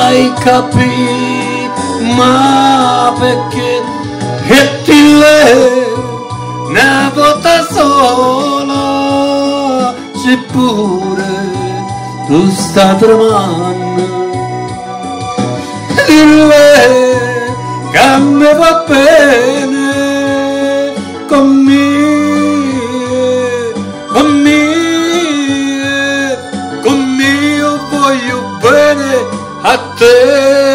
mai capì, ma perché e ti lei una volta sola, seppure tu sta tremando, dille che mi va bene con me, io voglio bene a te.